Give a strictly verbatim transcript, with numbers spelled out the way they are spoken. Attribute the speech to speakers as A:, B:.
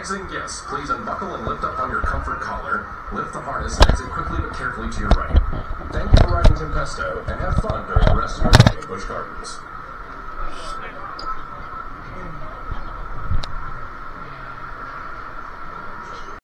A: Exiting guests, please unbuckle and lift up on your comfort collar. Lift the harness and exit quickly but carefully to your right. Thank you for riding Tempesto, and have fun during the rest of your day at Busch Gardens.